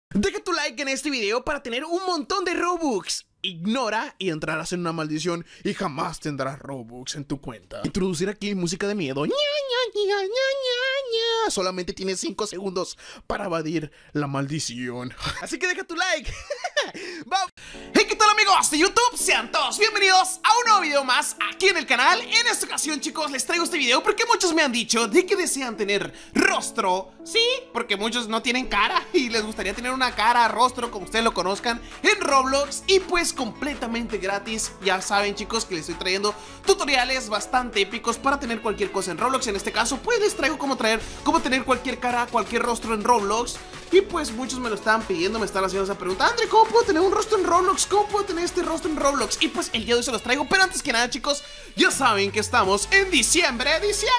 Deja tu like en este video para tener un montón de Robux. Ignora y entrarás en una maldición y jamás tendrás Robux en tu cuenta. Introducir aquí música de miedo. Ña, ña, ña, ña, ña, ña. Solamente tienes 5 segundos para evadir la maldición. Así que deja tu like. Vamos. Hey, ¿qué tal amigos de YouTube? Sean todos bienvenidos a un nuevo video más aquí en el canal. En esta ocasión, chicos, les traigo este video porque muchos me han dicho de que desean tener rostro. Sí, porque muchos no tienen cara y les gustaría tener una cara, rostro, como ustedes lo conozcan, en Roblox. Y pues completamente gratis. Ya saben, chicos, que les estoy trayendo tutoriales bastante épicos para tener cualquier cosa en Roblox. En este caso, pues les traigo cómo tener cualquier cara, cualquier rostro en Roblox. Y pues muchos me lo estaban pidiendo, me están haciendo esa pregunta: André, ¿cómo puedo tener un rostro en Roblox? ¿Cómo puedo tener este rostro en Roblox? Y pues el día de hoy se los traigo. Pero antes que nada, chicos, ya saben que estamos en diciembre,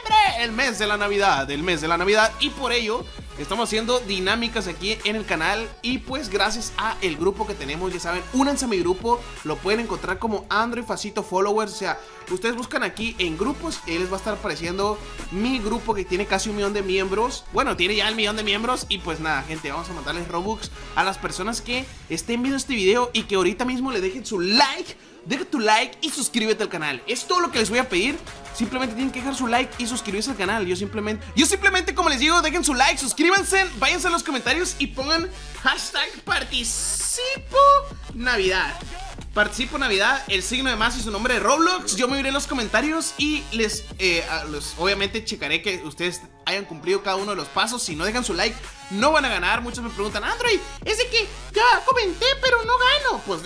el mes de la Navidad, y por ello estamos haciendo dinámicas aquí en el canal. Y pues gracias a el grupo que tenemos, ya saben, únanse a mi grupo. Lo pueden encontrar como André Facito Followers. O sea, ustedes buscan aquí en grupos y les va a estar apareciendo mi grupo, que tiene casi 1 millón de miembros. Bueno, tiene ya el 1 millón de miembros. Y pues nada, gente, vamos a mandarles Robux a las personas que estén viendo este video y que ahorita mismo le dejen su like. Deja tu like y suscríbete al canal. Es todo lo que les voy a pedir. Simplemente tienen que dejar su like y suscribirse al canal. Yo simplemente, como les digo, dejen su like, suscríbanse, váyanse a los comentarios y pongan hashtag participo Navidad. Participo Navidad, el signo de más y su nombre de Roblox. Yo me iré en los comentarios y les obviamente checaré que ustedes hayan cumplido cada uno de los pasos. Si no dejan su like, no van a ganar. Muchos me preguntan: Android, es de que ya comenté pero no gano. Pues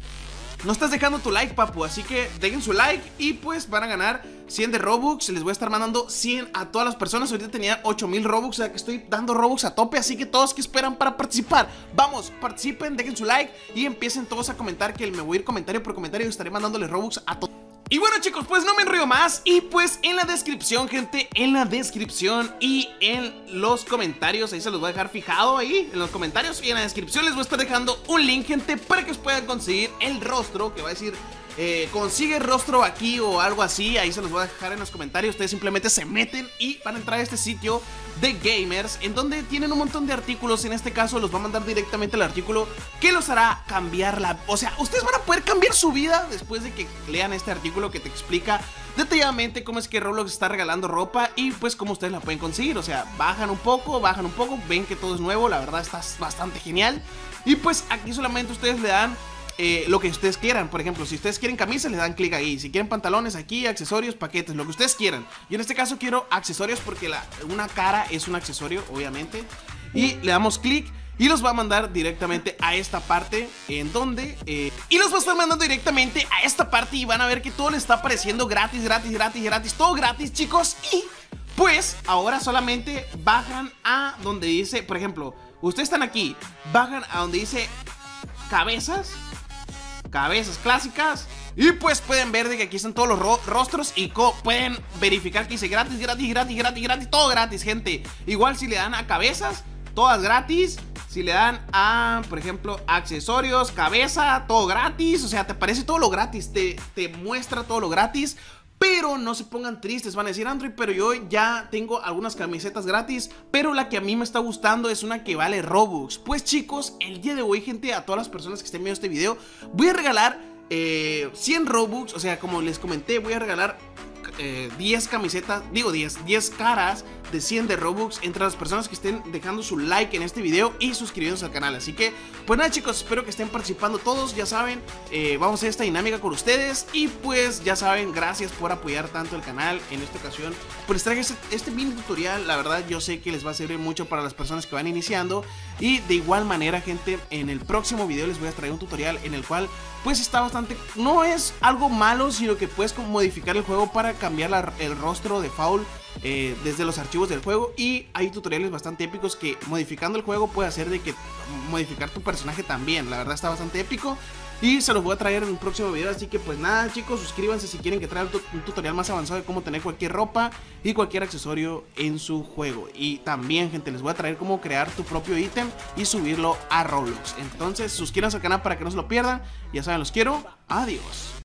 no estás dejando tu like, papu, así que dejen su like y pues van a ganar 100 de Robux. Les voy a estar mandando 100 a todas las personas. Ahorita tenía 8000 Robux, o sea que estoy dando Robux a tope. Así que todos que esperan para participar, vamos, participen, dejen su like y empiecen todos a comentar, que me voy a ir comentario por comentario y estaré mandándoles Robux a todos. Y bueno, chicos, pues no me enrollo más. Y pues en la descripción, gente, en la descripción y en los comentarios, ahí se los voy a dejar fijado, ahí en los comentarios y en la descripción les voy a estar dejando un link, gente, para que os puedan conseguir el rostro, que va a decir consigue rostro aquí o algo así. Ahí se los voy a dejar en los comentarios. Ustedes simplemente se meten y van a entrar a este sitio de gamers, en donde tienen un montón de artículos. En este caso los va a mandar directamente al artículo que los hará cambiar o sea, ustedes van a poder cambiar su vida después de que lean este artículo que te explica detalladamente cómo es que Roblox está regalando ropa y pues cómo ustedes la pueden conseguir. O sea, bajan un poco, ven que todo es nuevo. La verdad está bastante genial. Y pues aquí solamente ustedes le dan lo que ustedes quieran. Por ejemplo, si ustedes quieren camisas, le dan clic ahí. Si quieren pantalones, aquí, accesorios, paquetes, lo que ustedes quieran. Yo en este caso quiero accesorios porque una cara es un accesorio, obviamente. Y le damos clic y los va a mandar directamente a esta parte, en donde y los va a estar mandando directamente a esta parte. Y van a ver que todo les está apareciendo gratis, todo gratis, chicos. Y pues ahora solamente bajan a donde dice, por ejemplo, ustedes están aquí, bajan a donde dice cabezas clásicas, y pues pueden ver de que aquí están todos los rostros y pueden verificar que dice gratis, todo gratis, gente. Igual si le dan a cabezas, todas gratis. Si le dan a, por ejemplo, accesorios, cabeza, todo gratis. O sea, te aparece todo lo gratis, te muestra todo lo gratis. Pero no se pongan tristes, van a decir: Android, pero yo ya tengo algunas camisetas gratis, pero la que a mí me está gustando es una que vale Robux. Pues chicos, el día de hoy, gente, a todas las personas que estén viendo este video, voy a regalar 100 Robux. O sea, como les comenté, voy a regalar 10 camisetas, digo 10 caras de 100 de Robux entre las personas que estén dejando su like en este video y suscribiéndose al canal. Así que, pues nada, chicos, espero que estén participando todos. Ya saben, vamos a hacer esta dinámica con ustedes. Y pues ya saben, gracias por apoyar tanto el canal. En esta ocasión, pues les traigo este mini tutorial. La verdad, yo sé que les va a servir mucho para las personas que van iniciando. Y de igual manera, gente, en el próximo video les voy a traer un tutorial en el cual pues está bastante, no es algo malo, sino que puedes modificar el juego para cambiar el rostro de Foul desde los archivos del juego. Y hay tutoriales bastante épicos que modificando el juego puede hacer de que modificar tu personaje también. La verdad está bastante épico y se los voy a traer en un próximo video. Así que pues nada, chicos, suscríbanse si quieren que traiga un tutorial más avanzado de cómo tener cualquier ropa y cualquier accesorio en su juego. Y también, gente, les voy a traer cómo crear tu propio ítem y subirlo a Roblox. Entonces suscríbanse al canal para que no se lo pierdan. Ya saben, los quiero, adiós.